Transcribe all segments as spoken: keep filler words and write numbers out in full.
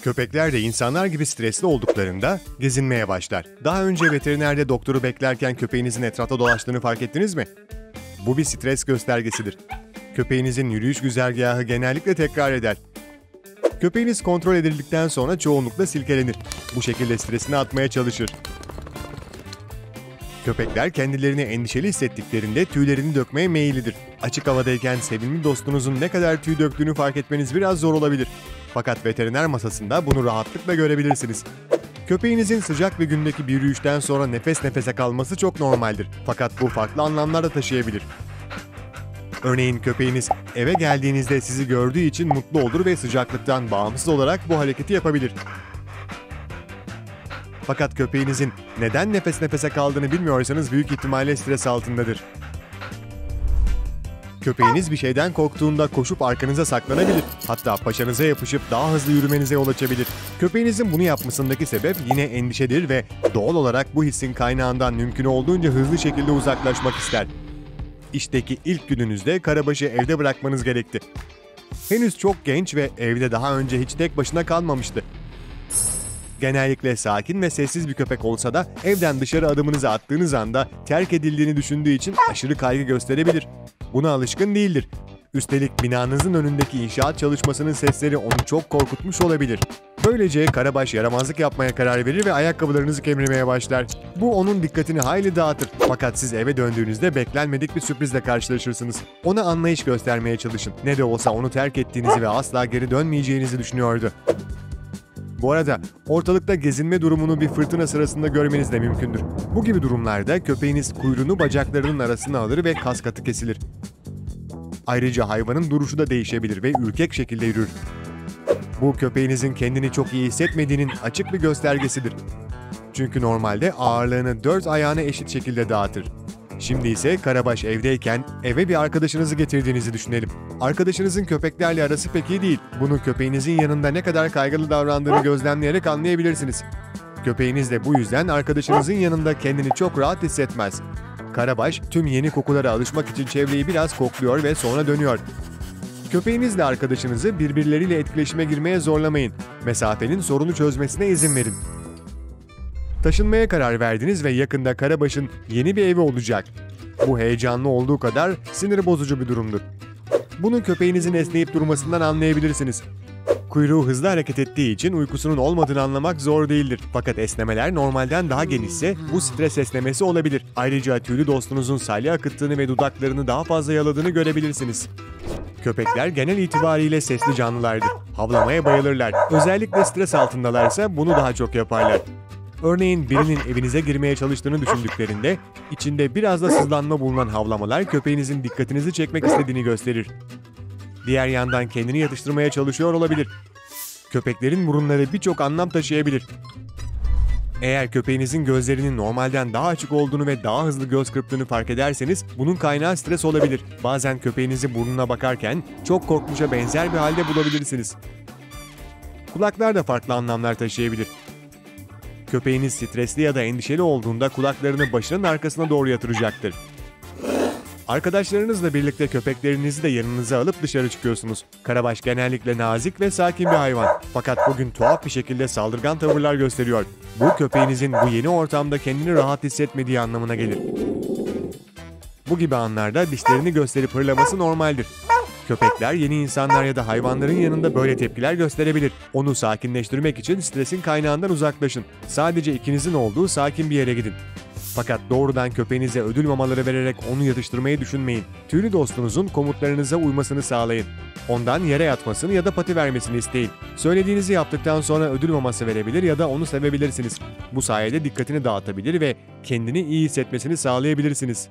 Köpekler de insanlar gibi stresli olduklarında gezinmeye başlar. Daha önce veterinerde doktoru beklerken köpeğinizin etrafta dolaştığını fark ettiniz mi? Bu bir stres göstergesidir. Köpeğinizin yürüyüş güzergahı genellikle tekrar eder. Köpeğiniz kontrol edildikten sonra çoğunlukla silkelenir. Bu şekilde stresini atmaya çalışır. Köpekler kendilerini endişeli hissettiklerinde tüylerini dökmeye meyillidir. Açık havadayken sevimli dostunuzun ne kadar tüy döktüğünü fark etmeniz biraz zor olabilir. Fakat veteriner masasında bunu rahatlıkla görebilirsiniz. Köpeğinizin sıcak bir gündeki bir yürüyüşten sonra nefes nefese kalması çok normaldir. Fakat bu farklı anlamlar da taşıyabilir. Örneğin köpeğiniz eve geldiğinizde sizi gördüğü için mutlu olur ve sıcaklıktan bağımsız olarak bu hareketi yapabilir. Fakat köpeğinizin neden nefes nefese kaldığını bilmiyorsanız büyük ihtimalle stres altındadır. Köpeğiniz bir şeyden korktuğunda koşup arkanıza saklanabilir. Hatta paçanıza yapışıp daha hızlı yürümenize yol açabilir. Köpeğinizin bunu yapmasındaki sebep yine endişedir ve doğal olarak bu hissin kaynağından mümkün olduğunca hızlı şekilde uzaklaşmak ister. İşteki ilk gününüzde Karabaş'ı evde bırakmanız gerekti. Henüz çok genç ve evde daha önce hiç tek başına kalmamıştı. Genellikle sakin ve sessiz bir köpek olsa da evden dışarı adımınızı attığınız anda terk edildiğini düşündüğü için aşırı kaygı gösterebilir. Buna alışkın değildir. Üstelik binanızın önündeki inşaat çalışmasının sesleri onu çok korkutmuş olabilir. Böylece Karabaş yaramazlık yapmaya karar verir ve ayakkabılarınızı kemirmeye başlar. Bu onun dikkatini hayli dağıtır. Fakat siz eve döndüğünüzde beklenmedik bir sürprizle karşılaşırsınız. Ona anlayış göstermeye çalışın. Ne de olsa onu terk ettiğinizi ve asla geri dönmeyeceğinizi düşünüyordu. Bu arada ortalıkta gezinme durumunu bir fırtına sırasında görmeniz de mümkündür. Bu gibi durumlarda köpeğiniz kuyruğunu bacaklarının arasına alır ve kas katı kesilir. Ayrıca hayvanın duruşu da değişebilir ve ürkek şekilde yürür. Bu köpeğinizin kendini çok iyi hissetmediğinin açık bir göstergesidir. Çünkü normalde ağırlığını dört ayağına eşit şekilde dağıtır. Şimdi ise Karabaş evdeyken eve bir arkadaşınızı getirdiğinizi düşünelim. Arkadaşınızın köpeklerle arası pek iyi değil. Bunu köpeğinizin yanında ne kadar kaygılı davrandığını gözlemleyerek anlayabilirsiniz. Köpeğiniz de bu yüzden arkadaşınızın yanında kendini çok rahat hissetmez. Karabaş tüm yeni kokulara alışmak için çevreyi biraz kokluyor ve sonra dönüyor. Köpeğinizle arkadaşınızı birbirleriyle etkileşime girmeye zorlamayın. Mesafenin sorunu çözmesine izin verin. Taşınmaya karar verdiniz ve yakında Karabaş'ın yeni bir evi olacak. Bu heyecanlı olduğu kadar sinir bozucu bir durumdur. Bunu köpeğinizin esneyip durmasından anlayabilirsiniz. Kuyruğu hızlı hareket ettiği için uykusunun olmadığını anlamak zor değildir. Fakat esnemeler normalden daha genişse bu stres esnemesi olabilir. Ayrıca tüylü dostunuzun salya akıttığını ve dudaklarını daha fazla yaladığını görebilirsiniz. Köpekler genel itibariyle sesli canlılardır. Havlamaya bayılırlar. Özellikle stres altındalarsa bunu daha çok yaparlar. Örneğin birinin evinize girmeye çalıştığını düşündüklerinde içinde biraz da sızlanma bulunan havlamalar köpeğinizin dikkatinizi çekmek istediğini gösterir. Diğer yandan kendini yatıştırmaya çalışıyor olabilir. Köpeklerin burunları birçok anlam taşıyabilir. Eğer köpeğinizin gözlerinin normalden daha açık olduğunu ve daha hızlı göz kırptığını fark ederseniz bunun kaynağı stres olabilir. Bazen köpeğinizi burnuna bakarken çok korkmuşa benzer bir halde bulabilirsiniz. Kulaklar da farklı anlamlar taşıyabilir. Köpeğiniz stresli ya da endişeli olduğunda kulaklarını başının arkasına doğru yatıracaktır. Arkadaşlarınızla birlikte köpeklerinizi de yanınıza alıp dışarı çıkıyorsunuz. Karabaş genellikle nazik ve sakin bir hayvan. Fakat bugün tuhaf bir şekilde saldırgan tavırlar gösteriyor. Bu köpeğinizin bu yeni ortamda kendini rahat hissetmediği anlamına gelir. Bu gibi anlarda dişlerini gösterip hırlaması normaldir. Köpekler yeni insanlar ya da hayvanların yanında böyle tepkiler gösterebilir. Onu sakinleştirmek için stresin kaynağından uzaklaşın. Sadece ikinizin olduğu sakin bir yere gidin. Fakat doğrudan köpeğinize ödül mamaları vererek onu yatıştırmayı düşünmeyin. Tüylü dostunuzun komutlarınıza uymasını sağlayın. Ondan yere yatmasını ya da pati vermesini isteyin. Söylediğinizi yaptıktan sonra ödül maması verebilir ya da onu sevebilirsiniz. Bu sayede dikkatini dağıtabilir ve kendini iyi hissetmesini sağlayabilirsiniz.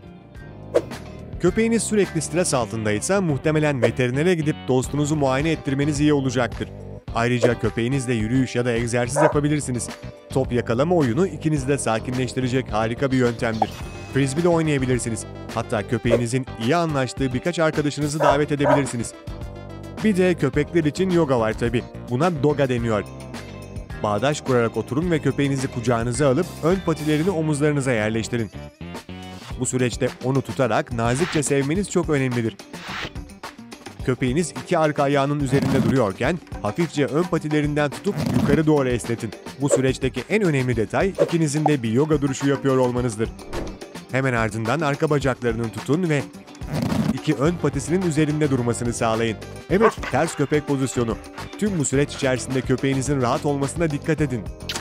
Köpeğiniz sürekli stres altındaysa muhtemelen veterinere gidip dostunuzu muayene ettirmeniz iyi olacaktır. Ayrıca köpeğinizle yürüyüş ya da egzersiz yapabilirsiniz. Top yakalama oyunu ikinizi de sakinleştirecek harika bir yöntemdir. Frisbee de oynayabilirsiniz. Hatta köpeğinizin iyi anlaştığı birkaç arkadaşınızı davet edebilirsiniz. Bir de köpekler için yoga var tabi. Buna doga deniyor. Bağdaş kurarak oturun ve köpeğinizi kucağınıza alıp ön patilerini omuzlarınıza yerleştirin. Bu süreçte onu tutarak nazikçe sevmeniz çok önemlidir. Köpeğiniz iki arka ayağının üzerinde duruyorken hafifçe ön patilerinden tutup yukarı doğru esnetin. Bu süreçteki en önemli detay ikinizin de bir yoga duruşu yapıyor olmanızdır. Hemen ardından arka bacaklarını tutun ve iki ön patisinin üzerinde durmasını sağlayın. Evet, ters köpek pozisyonu. Tüm bu süreç içerisinde köpeğinizin rahat olmasına dikkat edin.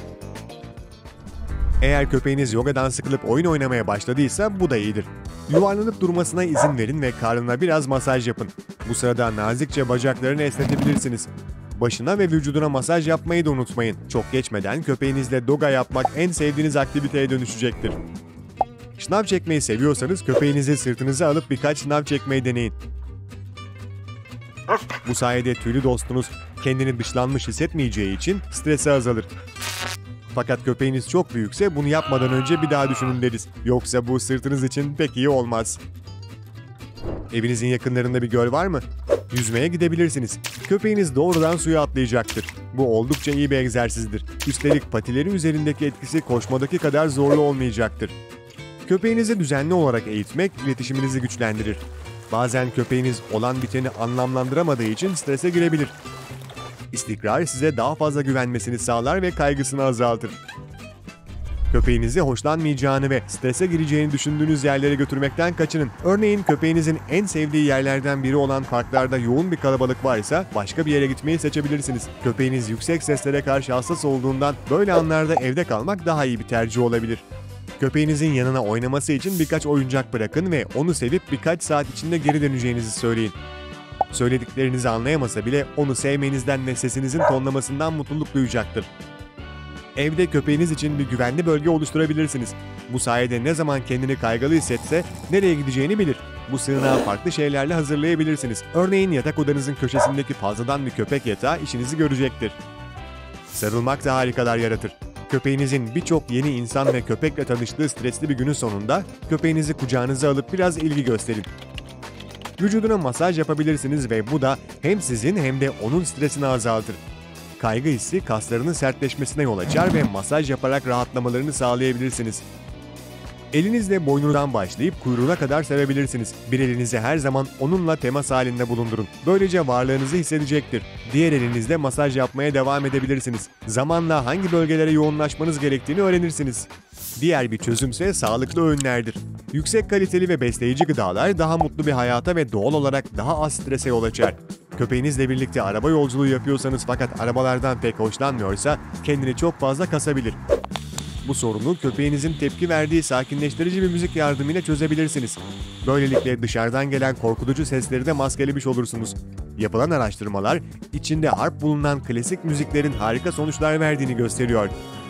Eğer köpeğiniz yogadan sıkılıp oyun oynamaya başladıysa bu da iyidir. Yuvarlanıp durmasına izin verin ve karnına biraz masaj yapın. Bu sırada nazikçe bacaklarını esnetebilirsiniz. Başına ve vücuduna masaj yapmayı da unutmayın. Çok geçmeden köpeğinizle doga yapmak en sevdiğiniz aktiviteye dönüşecektir. Şınav çekmeyi seviyorsanız köpeğinizi sırtınıza alıp birkaç şınav çekmeyi deneyin. Bu sayede tüylü dostunuz kendini dışlanmış hissetmeyeceği için stresi azalır. Fakat köpeğiniz çok büyükse bunu yapmadan önce bir daha düşünün deriz. Yoksa bu sırtınız için pek iyi olmaz. Evinizin yakınlarında bir göl var mı? Yüzmeye gidebilirsiniz. Köpeğiniz doğrudan suya atlayacaktır. Bu oldukça iyi bir egzersizdir. Üstelik patileri üzerindeki etkisi koşmadaki kadar zorlu olmayacaktır. Köpeğinizi düzenli olarak eğitmek iletişiminizi güçlendirir. Bazen köpeğiniz olan biteni anlamlandıramadığı için strese girebilir. İstikrar size daha fazla güvenmesini sağlar ve kaygısını azaltır. Köpeğinizi hoşlanmayacağını ve strese gireceğini düşündüğünüz yerlere götürmekten kaçının. Örneğin köpeğinizin en sevdiği yerlerden biri olan parklarda yoğun bir kalabalık varsa başka bir yere gitmeyi seçebilirsiniz. Köpeğiniz yüksek seslere karşı hassas olduğundan böyle anlarda evde kalmak daha iyi bir tercih olabilir. Köpeğinizin yanına oynaması için birkaç oyuncak bırakın ve onu sevip birkaç saat içinde geri döneceğinizi söyleyin. Söylediklerinizi anlayamasa bile onu sevmenizden ve sesinizin tonlamasından mutluluk duyacaktır. Evde köpeğiniz için bir güvenli bölge oluşturabilirsiniz. Bu sayede ne zaman kendini kaygılı hissetse nereye gideceğini bilir. Bu sığınağı farklı şeylerle hazırlayabilirsiniz. Örneğin yatak odanızın köşesindeki fazladan bir köpek yatağı işinizi görecektir. Sarılmak da harikalar yaratır. Köpeğinizin birçok yeni insan ve köpekle tanıştığı stresli bir günün sonunda köpeğinizi kucağınıza alıp biraz ilgi gösterin. Vücuduna masaj yapabilirsiniz ve bu da hem sizin hem de onun stresini azaltır. Kaygı hissi kaslarının sertleşmesine yol açar ve masaj yaparak rahatlamalarını sağlayabilirsiniz. Elinizle boynundan başlayıp kuyruğuna kadar sevebilirsiniz. Bir elinizi her zaman onunla temas halinde bulundurun. Böylece varlığınızı hissedecektir. Diğer elinizle masaj yapmaya devam edebilirsiniz. Zamanla hangi bölgelere yoğunlaşmanız gerektiğini öğrenirsiniz. Diğer bir çözümse sağlıklı öğünlerdir. Yüksek kaliteli ve besleyici gıdalar daha mutlu bir hayata ve doğal olarak daha az strese yol açar. Köpeğinizle birlikte araba yolculuğu yapıyorsanız fakat arabalardan pek hoşlanmıyorsa kendini çok fazla kasabilir. Bu sorunu köpeğinizin tepki verdiği sakinleştirici bir müzik yardımıyla çözebilirsiniz. Böylelikle dışarıdan gelen korkutucu sesleri de maskelemiş olursunuz. Yapılan araştırmalar içinde harp bulunan klasik müziklerin harika sonuçlar verdiğini gösteriyor.